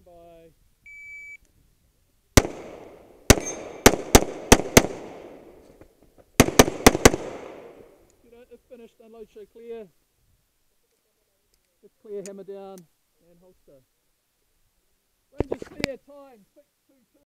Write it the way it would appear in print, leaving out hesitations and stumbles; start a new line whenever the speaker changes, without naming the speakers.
Stand by. If finished, unload, show clear. If clear, hammer down and holster. Range is clear, time 622.